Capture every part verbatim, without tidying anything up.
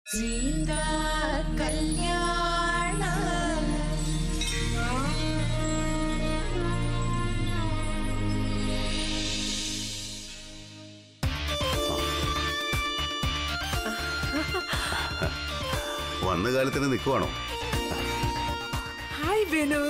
സീതാ കല്യാണ വന്ന കാലത്തിന് നിൽക്കുവാണോ? Hi Venu.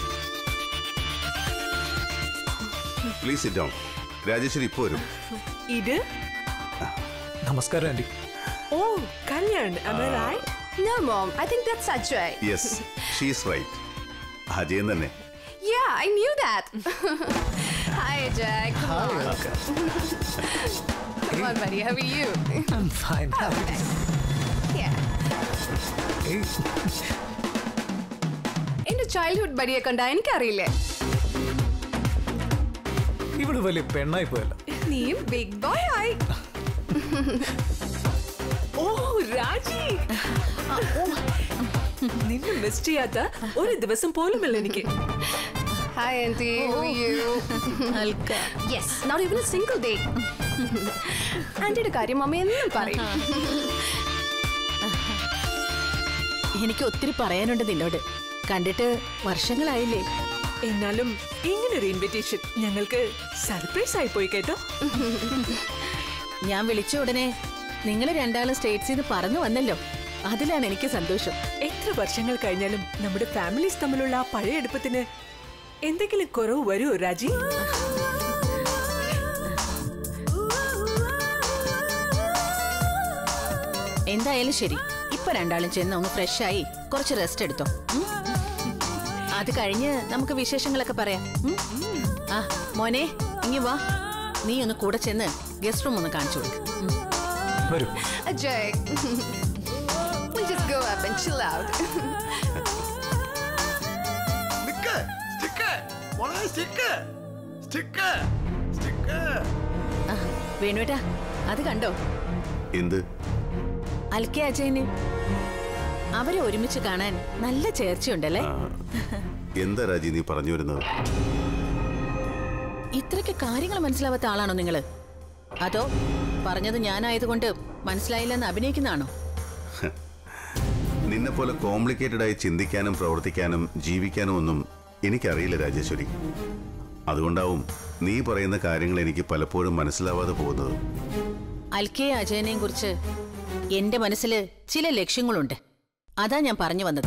Please sit down. Rajeshwari ഇപ്പോ വരും. ഇത് നമസ്കാരം ആന്റി. ഓ Kalyan, am I right? No mom, I think that's Ajay. Yes, she is right. Ajayan തന്നെ. Yeah, I knew that. Hi Ajay, come Hi, on. Alka. Come on buddy, how are you? I'm fine. Oh, nice. Yeah. Hey. എന്റെ childhood ബഡിയെ കണ്ടാ എനിക്കറിയില്ലേ? ഇവള് വലിയ പെണ്ണായി പോയല്ലോ. നീയും ബിഗ് ബോയ് ആയി. ഓ രാജി, നിന്നെ മിസ് ചെയ്യാത്ത ഒരു ദിവസം പോലുമില്ല എനിക്ക്. Hi auntie, how are you? Alka. Yes, not even a single day. ആന്റിയുടെ കാര്യം മമ്മ എന്നും പറയും. എനിക്ക് ഒത്തിരി പറയാനുണ്ട് നിന്നോട്. കണ്ടിട്ട് വർഷങ്ങളായില്ലേ. എന്നാലും ഇങ്ങനൊരു ഇൻവിറ്റേഷൻ ഞങ്ങൾക്ക് സർപ്രൈസ് ആയി പോയി കേട്ടോ. ഞാൻ വിളിച്ച ഉടനെ നിങ്ങൾ രണ്ടാളും സ്റ്റേറ്റ്സിൽ നിന്ന് പറന്നു വന്നല്ലോ. അതിലാണ് എനിക്ക് സന്തോഷം. എത്ര വർഷങ്ങൾ കഴിഞ്ഞാലും നമ്മുടെ ഫാമിലീസ് തമ്മിലുള്ള ആ പഴയ അടുപ്പത്തിന് എന്തെങ്കിലും കുറവ് വരുമോ രാജി? എന്തായാലും ശരി, ഇപ്പൊ രണ്ടാളും ചെന്ന് ഒന്ന് ഫ്രഷ് ആയി കുറച്ച് റെസ്റ്റ് എടുത്തോ. ഉം? അത് കഴിഞ്ഞ് നമുക്ക് വിശേഷങ്ങളൊക്കെ പറയാം. ഉം? ആ മോനെ ഇങ്ങി വാ, നീ ഒന്ന് കൂടെ ചെന്ന് ഗസ്റ്റ് റൂം ഒന്ന് കാണിച്ചു കൊടുക്ക്. വരൂ. Ajay, we'll just go up and chill out. നിക്ക് സ്റ്റിക്ക് മോളെ സ്റ്റിക്ക് സ്റ്റിക്ക് സ്റ്റിക്ക്. ആ വേണുവേട്ടാ, അത് കണ്ടോ? എന്ത്? അൽക്കെ അജയന് അവരെ ഒരുമിച്ച് കാണാൻ നല്ല ചേർച്ചയുണ്ടല്ലേ? ആ, എന്താ രാജി നീ പറഞ്ഞു വരുന്നത്? ഇത്രയ്ക്ക് കാര്യങ്ങൾ മനസ്സിലാവാത്ത ആളാണോ നിങ്ങള്? അതോ പറഞ്ഞത് ഞാനായതുകൊണ്ട് മനസ്സിലായില്ലെന്ന് അഭിനയിക്കുന്നതാണോ? നിന്നെ പോലെ കോംപ്ലിക്കേറ്റഡ് ആയി ചിന്തിക്കാനും പ്രവർത്തിക്കാനും ജീവിക്കാനും ഒന്നും എനിക്കറിയില്ല രാജേശ്വരി. അതുകൊണ്ടാവും നീ പറയുന്ന കാര്യങ്ങൾ എനിക്ക് പലപ്പോഴും മനസ്സിലാവാതെ പോകുന്നത്. അൽക്കയെ അജയനെയും കുറിച്ച് എന്റെ മനസ്സിൽ ചില ലക്ഷ്യങ്ങളുണ്ട്. അതാ ഞാൻ പറഞ്ഞു വന്നത്.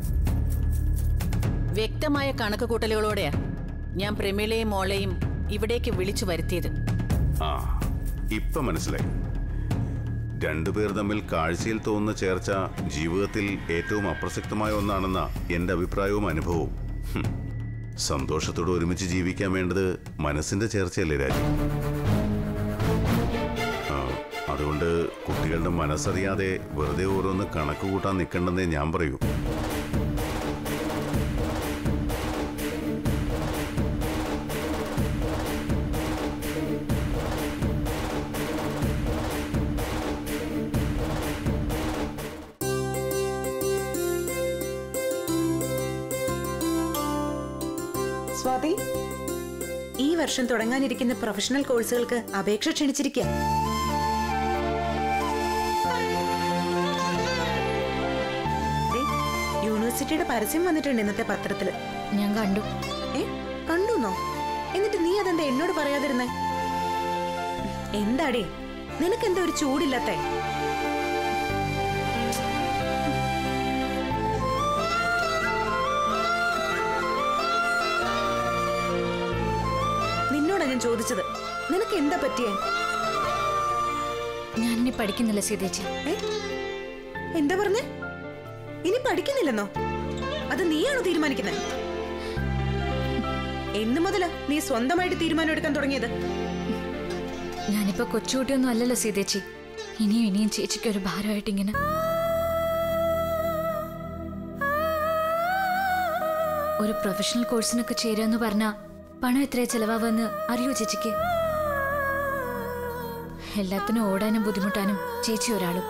വ്യക്തമായ കണക്ക് കൂട്ടലുകളോടെയാ ഞാൻ പ്രമീളയും മോളെയും ഇവിടേക്ക് വിളിച്ചു വരുത്തിയത്. ആ, ഇപ്പൊ മനസ്സിലായി. രണ്ടുപേർ തമ്മിൽ കാഴ്ചയിൽ തോന്നുന്ന ചേർച്ച ജീവിതത്തിൽ ഏറ്റവും അപ്രസക്തമായ ഒന്നാണെന്ന എന്റെ അഭിപ്രായവും അനുഭവവും. ഹും, സന്തോഷത്തോടെ ഒരുമിച്ച് ജീവിക്കാൻ വേണ്ടത് മനസ്സിന്റെ ചേർച്ചയല്ലേ രാജി? ആ, അതുകൊണ്ട് കുട്ടികളുടെ മനസ്സറിയാതെ വെറുതെ ഓരോന്ന് കണക്ക് കൂട്ടാൻ നിൽക്കണ്ടെന്നേ ഞാൻ പറയൂ. സ്വാതി, ഈ വർഷം തുടങ്ങാനിരിക്കുന്ന പ്രൊഫഷണൽ കോഴ്സുകൾക്ക് അപേക്ഷ ക്ഷണിച്ചിരിക്കുക. യൂണിവേഴ്സിറ്റിയുടെ പരസ്യം വന്നിട്ടുണ്ട് ഇന്നത്തെ പത്രത്തില്. ഞാൻ കണ്ടു. ഏ കണ്ടുന്നോ? എന്നിട്ട് നീ അതെന്താ എന്നോട് പറയാതിരുന്നേ? എന്താടേ നിനക്കെന്താ ഒരു ചൂടില്ലാത്തേ? നിന്നോടാ ഞാൻ ചോദിച്ചത്, നിനക്ക് എന്താ പറ്റിയേ? ഞാനിനി പഠിക്കുന്നില്ല സീതേച്ചി. എന്താ പറഞ്ഞേ? ഇനി പഠിക്കുന്നില്ലെന്നോ? അത് നീയാണോ തീരുമാനിക്കുന്നത്? എന്ന് മുതലാ നീ സ്വന്തമായിട്ട് തീരുമാനം എടുക്കാൻ തുടങ്ങിയത്? ഞാനിപ്പോ കൊച്ചുകുട്ടിയൊന്നും അല്ലല്ലോ സീതേച്ചി. ഇനിയും ഇനിയും ചേച്ചിക്ക് ഒരു ഭാരമായിട്ട് ഇങ്ങനെ. ഒരു പ്രൊഫഷണൽ കോഴ്സിനൊക്കെ ചേരാന്ന് പറഞ്ഞാ പണം എത്രയാ ചെലവാവെന്ന് അറിയോ ചേച്ചിക്ക്? എല്ലാത്തിനും ഓടാനും ബുദ്ധിമുട്ടാനും ചേച്ചി ഒരാളും.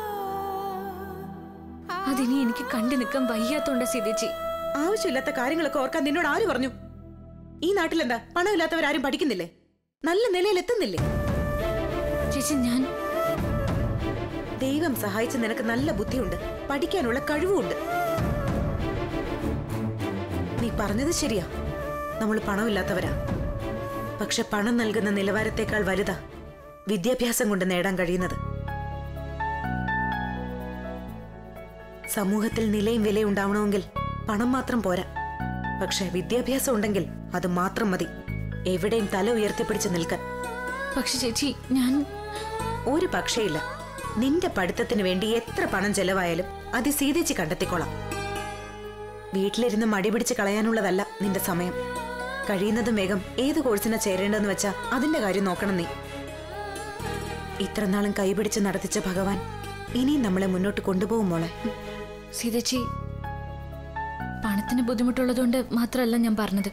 അതിനി എനിക്ക് കണ്ടു നിൽക്കാൻ വയ്യാത്തോണ്ട സീതേച്ചി. ആവശ്യമില്ലാത്ത കാര്യങ്ങളൊക്കെ ഓർക്കാൻ നിന്നോട് ആര് പറഞ്ഞു? ഈ നാട്ടിലെന്താ പണമില്ലാത്തവരാരും പഠിക്കുന്നില്ലേ? നല്ല നിലയിൽ എത്തുന്നില്ലേ? ചേച്ചി ഞാൻ ദൈവം സഹായിച്ച് നിനക്ക് നല്ല ബുദ്ധിയുണ്ട്, പഠിക്കാനുള്ള കഴിവുമുണ്ട്. നീ പറഞ്ഞത് ശരിയാ, നമ്മൾ പണമില്ലാത്തവരാ. പക്ഷെ പണം നൽകുന്ന നിലവാരത്തെക്കാൾ വലുതാ വിദ്യാഭ്യാസം കൊണ്ട് നേടാൻ കഴിയുന്നത്. സമൂഹത്തിൽ നിലയും വിലയും ഉണ്ടാവണമെങ്കിൽ പണം മാത്രം പോരാ. പക്ഷെ വിദ്യാഭ്യാസം ഉണ്ടെങ്കിൽ അത് മാത്രം മതി എവിടെയും തല ഉയർത്തിപ്പിടിച്ച് നിൽക്കാൻ. പക്ഷെ ചേച്ചി, ഞാൻ ഒരു പക്ഷേയില്ല. നിന്റെ പഠിത്തത്തിന് വേണ്ടി എത്ര പണം ചെലവായാലും അത് സീതേച്ചി കണ്ടെത്തിക്കോളാം. വീട്ടിലിരുന്ന് മടി പിടിച്ച് കളയാനുള്ളതല്ല നിന്റെ സമയം. കഴിയുന്നതും വേഗം ഏത് കോഴ്സിനാ ചേരേണ്ടതെന്ന് വെച്ചാ അതിന്റെ കാര്യം നോക്കണം നീ. ഇത്രനാളും കൈപിടിച്ച് നടത്തിച്ച ഭഗവാൻ ഇനിയും നമ്മളെ മുന്നോട്ട് കൊണ്ടുപോകും മോളെ. സീതേച്ചി, പണത്തിന് ബുദ്ധിമുട്ടുള്ളതുകൊണ്ട് മാത്രമല്ല ഞാൻ പറഞ്ഞത്.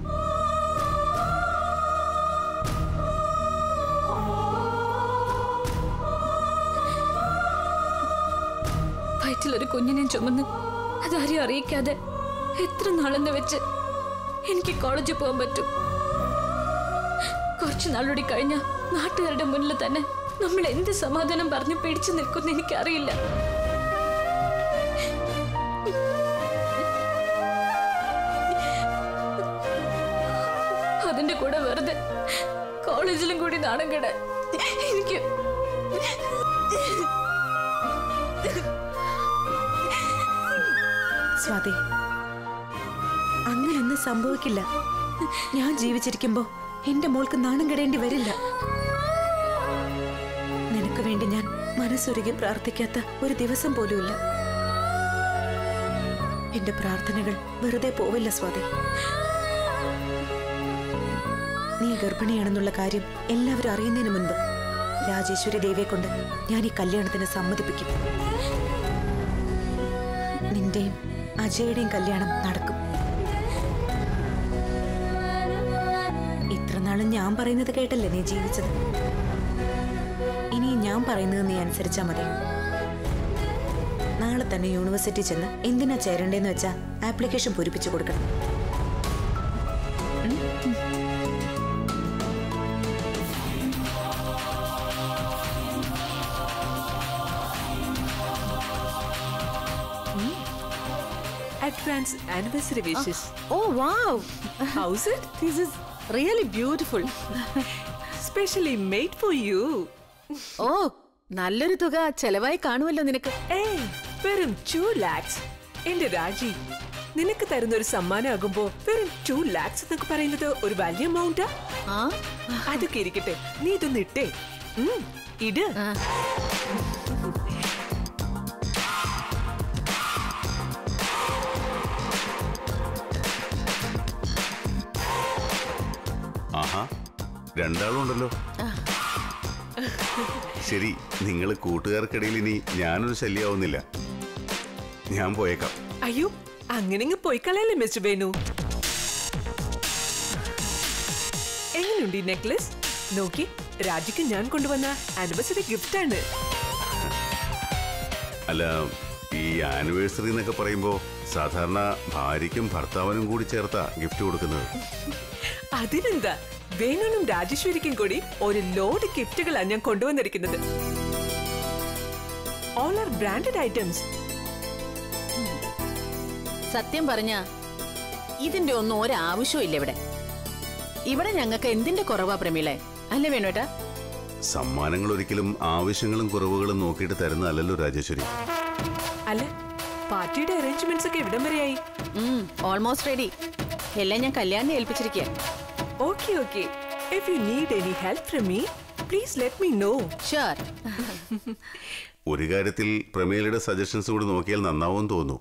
വയറ്റിലൊരു കുഞ്ഞിനെയും ചുമന്ന് അതാരെയും അറിയിക്കാതെ എത്ര നാളെന്ന് വെച്ച് എനിക്ക് കോളേജിൽ പോകാൻ പറ്റും? കുറച്ചു നാളുകൂടി കഴിഞ്ഞ നാട്ടുകാരുടെ മുന്നിൽ തന്നെ നമ്മൾ എന്ത് സമാധാനം പറഞ്ഞ് പിടിച്ചു നിൽക്കുന്ന എനിക്കറിയില്ല. അതിന്റെ കൂടെ വെറുതെ കോളേജിലും കൂടി നാണം കെട എനിക്ക് സ്വാതി, അങ്ങനെയൊന്നും സംഭവിക്കില്ല. ഞാൻ ജീവിച്ചിരിക്കുമ്പോ എന്റെ മോൾക്ക് നാണം കെടേണ്ടി വരില്ല. നിനക്ക് വേണ്ടി ഞാൻ മനസ്സൊരുകി പ്രാർത്ഥിക്കാത്ത ഒരു ദിവസം പോലുമില്ല. എന്റെ പ്രാർത്ഥനകൾ വെറുതെ പോവില്ല സ്വാതി. നീ ഗർഭിണിയാണെന്നുള്ള കാര്യം എല്ലാവരും അറിയുന്നതിന് മുൻപ് രാജേശ്വരി ദേവിയെ കൊണ്ട് ഞാൻ ഈ കല്യാണത്തിന് സമ്മതിപ്പിക്കും. നിന്റെയും അജയുടെയും കല്യാണം നടക്കും. ഇത്രനാളും ഞാൻ പറയുന്നത് കേട്ടല്ലേ നീ ജീവിച്ചത്. ഇനി ഞാൻ പറയുന്നത് നീ അനുസരിച്ചാ മതി. നാളെ തന്നെ യൂണിവേഴ്സിറ്റി ചെന്ന് എന്തിനാ ചേരണ്ടേന്ന് വെച്ചാ ആപ്ലിക്കേഷൻ പൂരിപ്പിച്ചു കൊടുക്കണം. Advance anniversary wishes. Oh wow! How's it? This is really beautiful. Specially made for you. Oh, നല്ലൊരു തുക ചെലവായി കാണുമല്ലോ നിനക്ക്. Hey, വെറും two lakhs. എന്റെ രാജി, നിനക്ക് തരുന്ന ഒരു സമ്മാനമാകുമ്പോ വെറും two lakhs എന്നൊക്കെ പറയുന്നത് ഒരു വലിയ എമൗണ്ടാ? ആ, അതൊക്കെ ഇരിക്കട്ടെ, നീ ഇതൊന്ന് ഇട്ടേ. ഉം, ഇട്. ആഹാ, രണ്ടാളുണ്ടല്ലോ. ശരി, നിങ്ങൾ കൂട്ടുകാർക്കിടയിൽ ഇനി ഞാനൊരു ശല്യമാവുന്നില്ല. ഞാൻ പോയേക്കാം. അയ്യോ, അങ്ങനെ പോയി കളയല്ലേ മിസ്റ്റർ വേണു. എങ്ങനെയുണ്ട് ഈ നെക്ലസ്? നോക്കി, രാജിക്ക് ഞാൻ കൊണ്ടുവന്ന ആനിവേഴ്സറി ഗിഫ്റ്റ് ആണ്. അല്ല, ഈ ആനിവേഴ്സറി എന്നൊക്കെ പറയുമ്പോ സാധാരണ ഭാര്യയ്ക്കും ഭർത്താവിനും കൂടി ചേർത്താ ഗിഫ്റ്റ് കൊടുക്കുന്നത്. അതിനെന്താ, വേണുനും രാജേശ്വരിക്കും കൂടി ഒരു ലോഡ് ഗിഫ്റ്റുകളാണ് ഞാൻ കൊണ്ടുവന്നിരിക്കുന്നത്. All are branded items. സത്യം പറഞ്ഞ ഇതിന്റെ ഒന്നും ഒരാവശ്യമില്ല ഇവിടെ. ഇവിടെ ഞങ്ങൾക്ക് എന്തിന്റെ കുറവാ പ്രമീളെ, അല്ലേ വേണുട്ടാ? സമ്മാനങ്ങൾ ഒരിക്കലും ആവശ്യങ്ങളും കുറവുകളും നോക്കിയിട്ട് തരുന്നതല്ലല്ലോ രാജേശ്വരി. അല്ല, പാർട്ടിയുടെ അറേഞ്ച്മെന്റ്സ് ഒക്കെ എവിടം വരെയായി? Almost ready. എല്ലാം ഞാൻ കല്യാണം ഏൽപ്പിച്ചിരിക്കുക. Okay okay, if you need any help from me please let me know. Sure. ഒരു കാര്യത്തിൽ പ്രമേലയുടെ സജഷൻസ് കൂടി നോക്കിയാൽ നന്നാവും തോന്നുന്നു.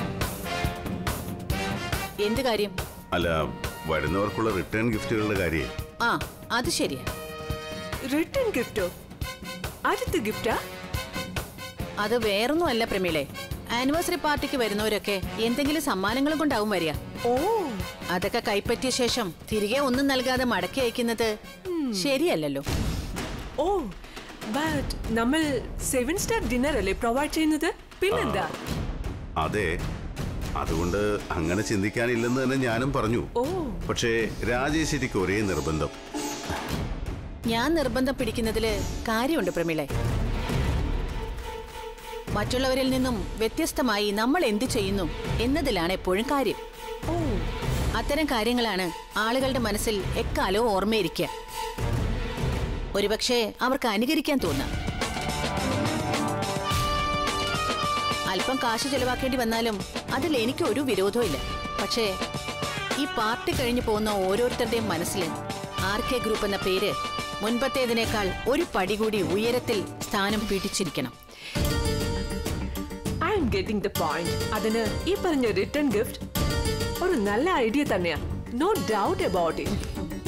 എന്ത് കാര്യം? അല്ല, വരുന്നവർക്കുള്ള റിട്ടേൺ ഗിഫ്റ്റുകളുടെ കാര്യം. ആ, അത് ശരിയാ. റിട്ടേൺ ഗിഫ്റ്റോ? ആദ്യത്തെ ഗിഫ്റ്റാ? അത് വേറൊന്നും അല്ല പ്രമീളെ. ആനിവേഴ്സറി പാർട്ടിക്ക് വരുന്നവരൊക്കെ എന്തെങ്കിലും സമ്മാനങ്ങളും കൊണ്ടാവും വരിക. ഓ, അതൊക്കെ കൈപ്പറ്റിയ ശേഷം തിരികെ ഒന്നും നൽകാതെ മടക്കി അയക്കുന്നത് ശരിയല്ലല്ലോ. ഓ, ബട്ട് നമ്മൾ സെവൻ സ്റ്റാർ ഡിന്നർ അല്ലേ പ്രൊവൈഡ് ചെയ്യുന്നത്? പിന്നെന്താ? അതെ, അതുകൊണ്ട് അങ്ങനെ ചിന്തിക്കാനില്ലെന്ന് തന്നെ ഞാനും പറഞ്ഞു. ഓ, പക്ഷേ രാജേശ്വരിക്ക് ഒരേ നിർബന്ധം. ഞാൻ നിർബന്ധം പിടിക്കുന്നതില് കാര്യമുണ്ട് പ്രമീളെ. മറ്റുള്ളവരിൽ നിന്നും വ്യത്യസ്തമായി നമ്മൾ എന്തു ചെയ്യുന്നു എന്നതിലാണ് എപ്പോഴും കാര്യം. അത്തരം കാര്യങ്ങളാണ് ആളുകളുടെ മനസ്സിൽ എക്കാലവും ഓർമ്മയിരിക്കുക. ഒരുപക്ഷെ അവർക്ക് അനുകരിക്കാൻ തോന്നാം. അല്പം കാശ് ചെലവാക്കേണ്ടി വന്നാലും അതിൽ എനിക്ക് ഒരു വിരോധവും ഇല്ല. പക്ഷേ ഈ പാർട്ടി കഴിഞ്ഞു പോകുന്ന ഓരോരുത്തരുടെയും മനസ്സിൽ ആർ കെ ഗ്രൂപ്പ് എന്ന പേര് മുൻപത്തേതിനേക്കാൾ ഒരു പടി കൂടി ഉയരത്തിൽ സ്ഥാനം പിടിച്ചിരിക്കണം. I'm getting the point. അതിന് ഈ പറഞ്ഞ റിട്ടേൺ ഗിഫ്റ്റ് ഒരു നല്ല ഐഡിയ തന്നെയാ, നോ ഡൗട്ട് അബൌട്ട് ഇറ്റ്.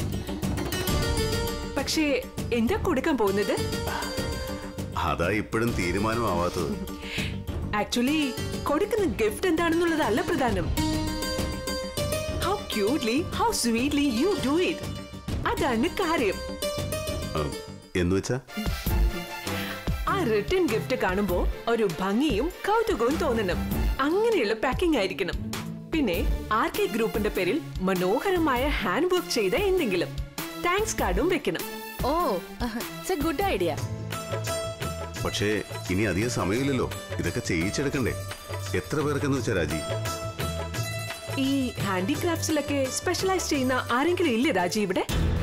പക്ഷേ എന്താ കൊടുക്കാൻ പോകുന്നത്? അതാ ഇപ്പോഴും തീരുമാനമാവാത്തത്. ആക്ച്വലി കൊടുക്കുന്ന ഗിഫ്റ്റ് എന്താണെന്നുള്ളതല്ല പ്രധാനം. How cutely, how sweetly you do it. അതാണ് കാര്യം. എന്ന് വെച്ചാ ആ റിട്ടേൺ ഗിഫ്റ്റ് കാണുമ്പോ ഒരു ഭംഗിയും കൗതുകവും തോന്നണം. അങ്ങനെയുള്ള പാക്കിംഗ് ആയിരിക്കണം. പിന്നെ ആർ കെ ഗ്രൂപ്പിന്റെ പേരിൽ മനോഹരമായ ഹാൻഡ് വർക്ക് ചെയ്ത എന്തെങ്കിലും താങ്ക്സ് കാർഡും വെക്കണം. Oh, it's a good idea. പക്ഷേ ഇനി അധികം സമയമില്ലല്ലോ, ഇതൊക്കെ ചെയ്യിച്ചെടുക്കണ്ടേ? എത്ര പേർക്കെന്ന് വെച്ചാ രാജി? ഈ ഹാൻഡിക്രാഫ്റ്റ്സിലൊക്കെ സ്പെഷ്യലൈസ് ചെയ്യുന്ന ആരെങ്കിലും ഇല്ലേ രാജി ഇവിടെ?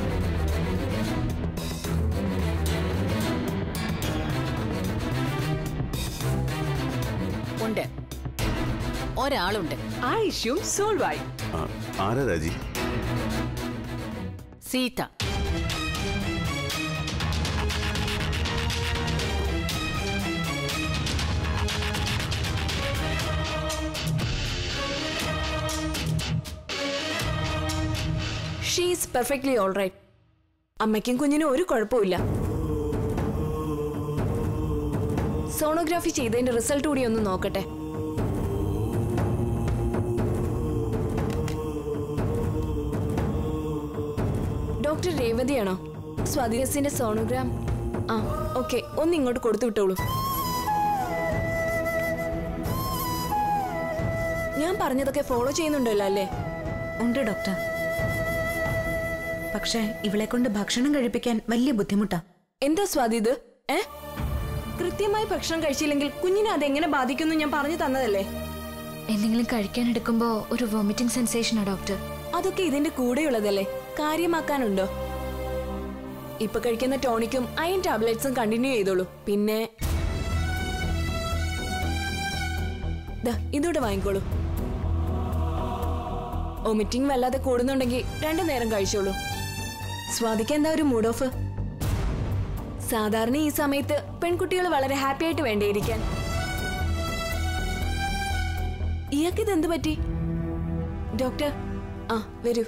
ഉണ്ട്, ഒരാളുണ്ട്. ആ ഇഷ്യൂ സോൾവ് ആയി. ആരാ Raji? Seetha. She is perfectly all right. അമ്മയ്ക്കും കുഞ്ഞിനും ഒരു കുഴപ്പമില്ല. സോണോഗ്രാഫി ചെയ്തതിന്റെ റിസൾട്ട് കൂടി ഒന്ന് നോക്കട്ടെ. ഡോക്ടർ രേവതിയാണോ? സ്വാതികസിന്റെ സോണോഗ്രാം. ആ ഓക്കെ, ഒന്ന് ഇങ്ങോട്ട് കൊടുത്തു വിട്ടോളൂ. ഞാൻ പറഞ്ഞതൊക്കെ ഫോളോ ചെയ്യുന്നുണ്ടല്ലോ അല്ലേ? ഉണ്ട് ഡോക്ടർ. പക്ഷേ ഇവളെ കൊണ്ട് ഭക്ഷണം കഴിപ്പിക്കാൻ വലിയ ബുദ്ധിമുട്ടാ. എന്താ സ്വാതി ഇത്? ഏ കൃത്യമായി ഭക്ഷണം കഴിച്ചില്ലെങ്കിൽ കുഞ്ഞിനെ അതെങ്ങനെ ബാധിക്കുന്നു ഞാൻ പറഞ്ഞു തന്നതല്ലേ? എന്തെങ്കിലും കഴിക്കാൻ എടുക്കുമ്പോ ഒരു വോമിറ്റിംഗ് സെൻസേഷനാ ഡോക്ടർ. അതൊക്കെ ഇതിന്റെ കൂടെയുള്ളതല്ലേ, കാര്യമാക്കാനുണ്ടോ? ഇപ്പൊ കഴിക്കുന്ന ടോണിക്കും അയൺ ടാബ്ലറ്റ്സും കണ്ടിന്യൂ ചെയ്തോളൂ. പിന്നെ ഇതോടെ വാങ്ങിക്കോളൂ. വോമിറ്റിംഗ് വല്ലാതെ കൂടുന്നുണ്ടെങ്കിൽ രണ്ടു നേരം കഴിച്ചോളൂ. സ്വാതിക്ക് എന്താ ഒരു മൂഡ് ഓഫ്? സാധാരണ ഈ സമയത്ത് പെൺകുട്ടികൾ വളരെ ഹാപ്പി ആയിട്ട് വേണ്ടിയിരിക്കാൻ. ഇയാൾക്കിത് എന്ത് പറ്റി? ഡോക്ടർ, ആ വരൂ.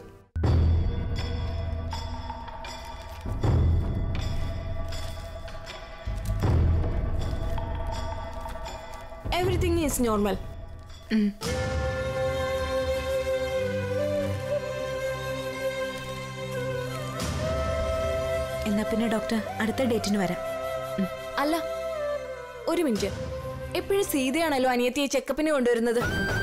Everything is normal. എന്നാ പിന്നെ ഡോക്ടർ അടുത്ത ഡേറ്റിന് വരാം. അല്ല, ഒരു മിനിറ്റ്. എപ്പോഴും സീതയാണല്ലോ അനിയത്തിയെ ചെക്കപ്പിന് കൊണ്ടുവരുന്നത്.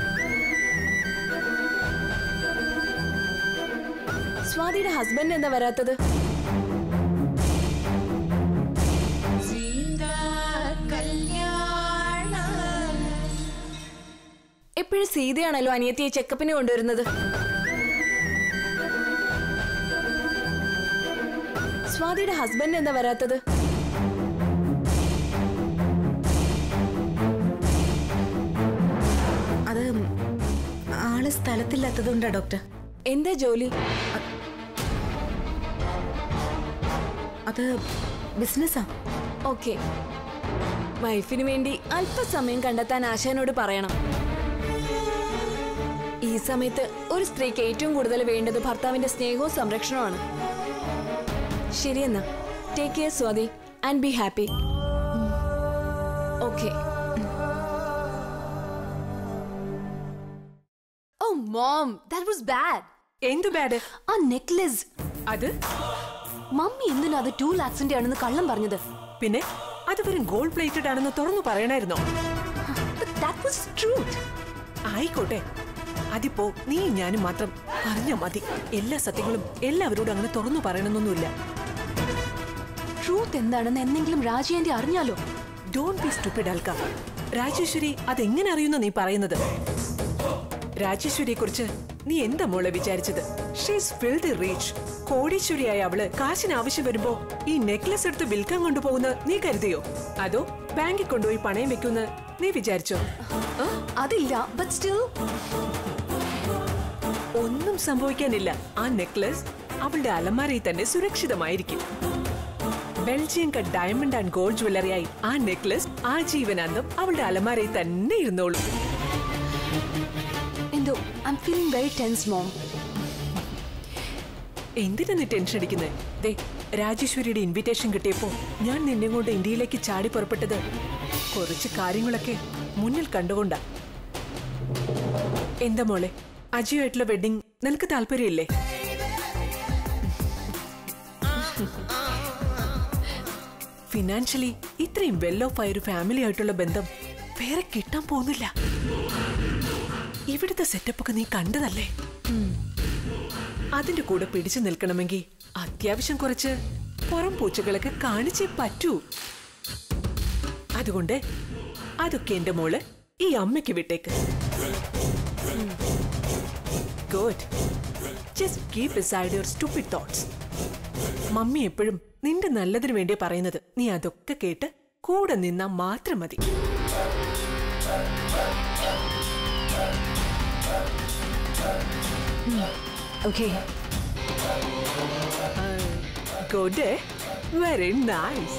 സ്വാതിയുടെ ഹസ്ബൻഡ് എന്താ വരാത്തത്? എപ്പോഴും സീതയാണല്ലോ അനിയത്തിയെ ചെക്കപ്പിന് കൊണ്ടുവരുന്നത്. സ്വാതിയുടെ ഹസ്ബൻഡ് എന്താ വരാത്തത്? അത് ആള് സ്ഥലത്തില്ലാത്തതുകൊണ്ടാ ഡോക്ടർ. എന്താ ജോലി? അത് ബിസിനസ്സാ. ഓക്കെ, വൈഫിന് വേണ്ടി അല്പസമയം കണ്ടെത്താൻ ആശാനോട് പറയണം. ഈ സമയത്ത് ഒരു സ്ത്രീക്ക് ഏറ്റവും കൂടുതൽ വേണ്ടത് ഭർത്താവിന്റെ സ്നേഹവും സംരക്ഷണവുമാണ്. ശരിയെന്നാ, take care Swathi and be happy. Okay. Oh mom, that was bad. എന്ത് ബാഡ്? ആ നെക്ലസ്. അത് മമ്മി എന്തിനാ അത് ടു ലാക്സിന്റെ ആണെന്ന് കള്ളം പറഞ്ഞത്? പിന്നെ അത് വെറും ഗോൾഡ് പ്ലേറ്റഡ് ആണെന്ന് തുറന്നു പറയണായിരുന്നോ? That was truth. ആയിക്കോട്ടെ, അതിപ്പോ നീ ഞാനും മാത്രം അറിഞ്ഞാ മതി. എല്ലാ സത്യങ്ങളും എല്ലാവരോടും അങ്ങനെ തുറന്നു പറയണമെന്നൊന്നുമില്ല. ട്രൂത്ത് എന്താണെന്ന് എന്തെങ്കിലും രാജി ആന്റി അറിഞ്ഞാലോ? Don't be stupid Alka. Rajeshwari അതെങ്ങനെ അറിയുന്ന നീ പറയുന്നത്? രാജേശ്വരിയെ കുറിച്ച് നീ എന്താ മോളെ വിചാരിച്ചത്? She's ഫിൽതി rich. കോടീശ്വരിയായ അവള് കാശിന് ആവശ്യം വരുമ്പോ ഈ നെക്ലസ് എടുത്ത് വിൽക്കാൻ കൊണ്ടുപോകുന്ന നീ കരുതിയോ? അതോ ബാങ്കിൽ കൊണ്ടുപോയി പണയം വെക്കുന്ന നീ വിചാരിച്ചോ? അതില്ല, ബട്ട് സ്റ്റിൽ ഒന്നും സംഭവിക്കാനില്ല. ആ നെക്ലസ് അവളുടെ അലമാരയിൽ തന്നെ സുരക്ഷിതമായിരിക്കും. Belgium cut diamond and gold ജ്വല്ലറിയായി ആ നെക്ലസ് ആ ജീവനാന്തം അവളുടെ അലമാരയിൽ തന്നെ ഇരുന്നോളൂ. എന്തോ I am feeling very tense mom. എന്തിനാ നീ ടെൻഷൻ അടിക്കുന്നത്? ദേ, രാജേശ്വരിയുടെ ഇൻവിറ്റേഷൻ കിട്ടിയപ്പോ ഞാൻ നിന്നെ കൊണ്ട് ഇന്ത്യയിലേക്ക് ചാടി പുറപ്പെട്ടത് കുറച്ച് കാര്യങ്ങളൊക്കെ മുന്നിൽ കണ്ടുകൊണ്ടാ. എന്താ മോളെ, അജിയായിട്ടുള്ള വെഡിങ് നിനക്ക് താല്പര്യമില്ലേ? ഫിനാൻഷ്യലി ഇത്രയും വെൽ ഓഫ് ആയ ഒരു ഫാമിലി ആയിട്ടുള്ള ബന്ധം വേറെ കിട്ടാൻ പോകുന്നില്ല. ഇവിടുത്തെ സെറ്റപ്പ് ഒക്കെ നീ കണ്ടതല്ലേ? അതിന്റെ കൂടെ പിടിച്ചു നിൽക്കണമെങ്കിൽ അത്യാവശ്യം കുറച്ച് പുറം പൂച്ചകളൊക്കെ കാണിച്ചേ പറ്റൂ. അതുകൊണ്ട് അതൊക്കെ എന്റെ മോള് ഈ അമ്മയ്ക്ക് വിട്ടേക്ക്. Good. Just keep aside your stupid thoughts. Mummy എപ്പോഴും നിന്റെ നല്ലതിന് വേണ്ടി പറയുന്നത്. നീ അതൊക്കെ കേട്ട് കൂടെ നിന്നാ മാത്രം മതി. ഓക്കേ. ഗുഡ്. Very nice.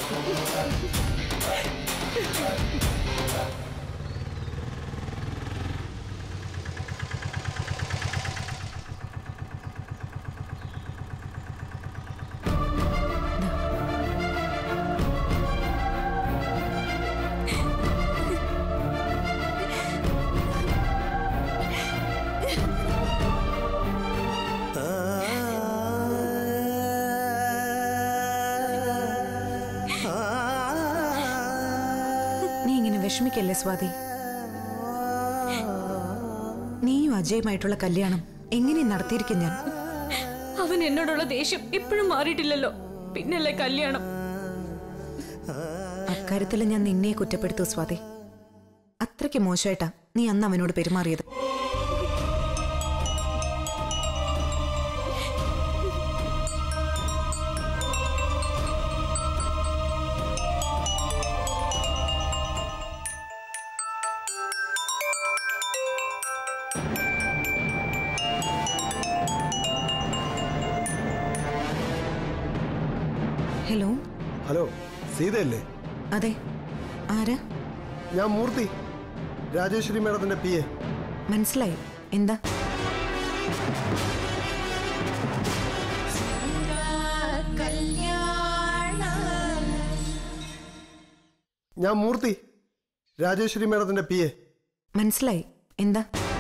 വിഷമിക്കല്ലേ സ്വാതി. നീയും അജയുമായിട്ടുള്ള കല്യാണം എങ്ങനെ നടത്തിയിരിക്കും ഞാൻ? അവൻ എന്നോടുള്ള ദേഷ്യം ഇപ്പോഴും മാറിയിട്ടില്ലല്ലോ, പിന്നല്ലേ കല്യാണം. അക്കാര്യത്തിൽ ഞാൻ നിന്നെ കുറ്റപ്പെടുത്തു സ്വാതി. അത്രയ്ക്ക് മോശമായിട്ടാ നീ അന്ന് അവനോട് പെരുമാറിയത്. ഹലോ. ഹലോ, സീതയല്ലേ? അതെ, ആരാ? ഞാൻ മൂർത്തി, രാജേശ്വരി മേഡത്തിന്റെ പി എ. മനസ്സിലായി. എന്താ? ഞാൻ മൂർത്തി, രാജേശ്വരി മേഡത്തിന്റെ പി എ. മനസ്സിലായി. എന്താ?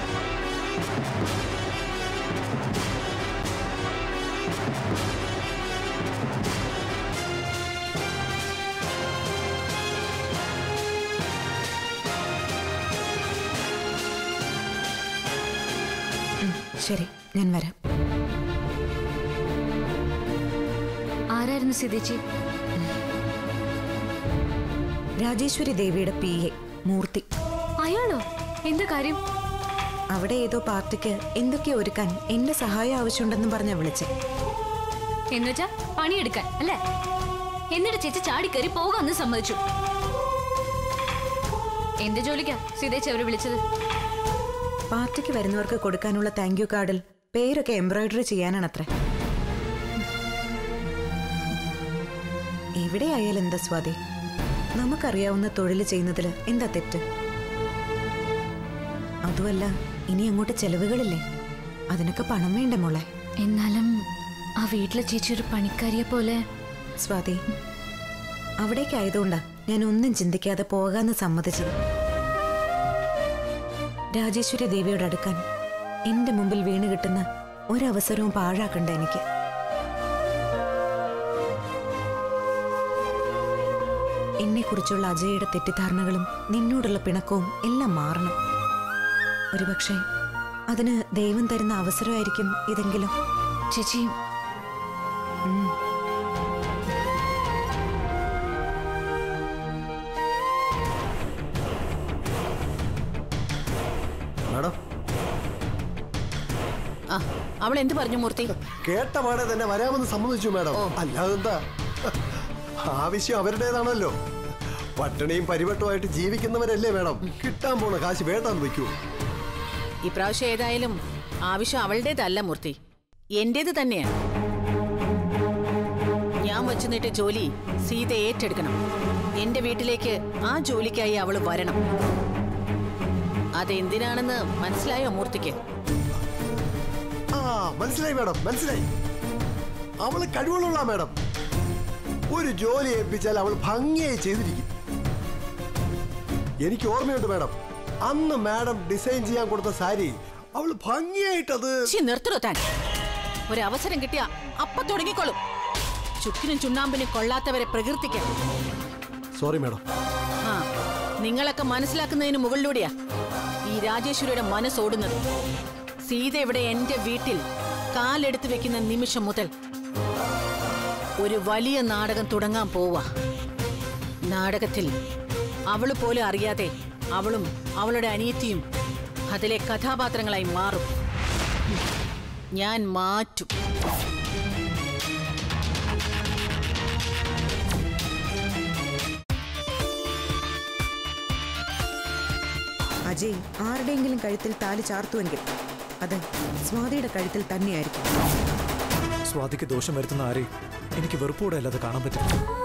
ശരി, ഞാൻ വരാം. ആരായിരുന്നു സീതേച്ചി? രാജേശ്വരി ദേവിയുടെ പി എ മൂർത്തി. അയാളോ? എന്താ കാര്യം? അവിടെ ഏതോ പാർട്ടിക്ക് എന്തൊക്കെയോ ഒരുക്കാൻ എന്റെ സഹായം ആവശ്യമുണ്ടെന്നും പറഞ്ഞാ വിളിച്ചേ. എന്നുവെച്ചാ പണിയെടുക്കാൻ അല്ലേ? എന്നിട്ട് ചേച്ചി ചാടിക്കറി പോകാന്ന് സമ്മതിച്ചു. എന്ത് ജോലിക്കാ സീതേച്ചി അവരെ വിളിച്ചത്? പാർട്ടിക്ക് വരുന്നവർക്ക് കൊടുക്കാനുള്ള താങ്ക് യു കാർഡിൽ പേരൊക്കെ എംബ്രോയിഡറി ചെയ്യാനാണത്രേ. എവിടെയായാലും എന്താ സ്വാതി, നമുക്കറിയാവുന്ന തൊഴിൽ ചെയ്യുന്നതിൽ എന്താ തെറ്റ്? അതുമല്ല, ഇനി അങ്ങോട്ട് ചെലവുകളില്ലേ? അതിനൊക്കെ പണം വേണ്ട മോളെ. എന്നാലും ആ വീട്ടിലെ ചേച്ചി ഒരു പണിക്കാരിയെ പോലെ. സ്വാതി, അവിടേക്കായതുകൊണ്ടാ ഞാൻ ഒന്നും ചിന്തിക്കാതെ പോകാന്ന് സമ്മതിച്ചത്. രാജേശ്വരി ദേവിയോട് അടുക്കാൻ എന്റെ മുമ്പിൽ വീണ് കിട്ടുന്ന ഒരവസരവും പാഴാക്കണ്ട എനിക്ക്. എന്നെക്കുറിച്ചുള്ള അജയുടെ തെറ്റിദ്ധാരണകളും നിന്നോടുള്ള പിണക്കവും എല്ലാം മാറണം. ഒരുപക്ഷെ അതിന് ദൈവം തരുന്ന അവസരമായിരിക്കും ഇതെങ്കിലും. ചേച്ചി, മാഡം ആ അവൾ എന്ത് പറഞ്ഞു മൂർത്തി? കേട്ട പാടെ തന്നെ വരാമെന്ന് സമ്മതിച്ചു മാഡം. അല്ലാതെന്താ, ആവശ്യം അവരുടേതാണല്ലോ. പട്ടിണിയും പരിവട്ടമായിട്ട് ജീവിക്കുന്നവരല്ലേ മാഡം. കിട്ടാൻ പോണ കാശ് വേണ്ടാന്ന് വെക്കൂ. ഇപ്രാവശ്യം ഏതായാലും ആവശ്യം അവളുടേതല്ല മൂർത്തി, എന്റേത് തന്നെയാണ്. ഞാൻ വച്ചു നീട്ടിയ ജോലി സീത ഏറ്റെടുക്കണം. എന്റെ വീട്ടിലേക്ക് ആ ജോലിക്കായി അവള് വരണം. അതെന്തിനാണെന്ന് മനസ്സിലായോ മൂർത്തിക്ക്? ആ മനസ്സിലായി മാഡം, മനസ്സിലായി. അവള് കഴിവുള്ള മാഡം. ഒരു ജോലി ഏൽപ്പിച്ചാൽ അവൾ ഭംഗിയായി ചെയ്തിരിക്കും. എനിക്ക് ഓർമ്മയുണ്ട് മാഡം, അന്ന് മാഡം ഡിസൈൻ ചെയ്യാൻ കൊടുത്ത സാരി അവൾ ഭംഗിയായിട്ടത്. നിർത്തോ താൻ. ഒരവസരം കിട്ടിയ അപ്പ തുടങ്ങിക്കോളും. ചുക്കിനും ചുണ്ണാമ്പിനും കൊള്ളാത്തവരെ പ്രകീർത്തിക്കാൻ. Sorry madam. ആ നിങ്ങളൊക്കെ മനസ്സിലാക്കുന്നതിന് മുകളിലൂടെയാ ഈ രാജേശ്വരിയുടെ മനസ്സോടുന്നത്. സീത ഇവിടെ എന്റെ വീട്ടിൽ കാലെടുത്ത് വെക്കുന്ന നിമിഷം മുതൽ ഒരു വലിയ നാടകം തുടങ്ങാൻ പോവാ. നാടകത്തിൽ അവള് പോലും അറിയാതെ അവളും അവളുടെ അനിയത്തിയും അതിലെ കഥാപാത്രങ്ങളായി മാറും. ഞാൻ മാറ്റും. അജയ് ആരുടെയെങ്കിലും കഴുത്തിൽ താലി ചാർത്തുവെങ്കിൽ അത് സ്വാതിയുടെ കഴുത്തിൽ തന്നെയായിരിക്കും. സ്വാതിക്ക് ദോഷം വരുത്തുന്ന ആരെയും എനിക്ക് വെറുപ്പോടെ അല്ലാതെ കാണാൻ പറ്റില്ല.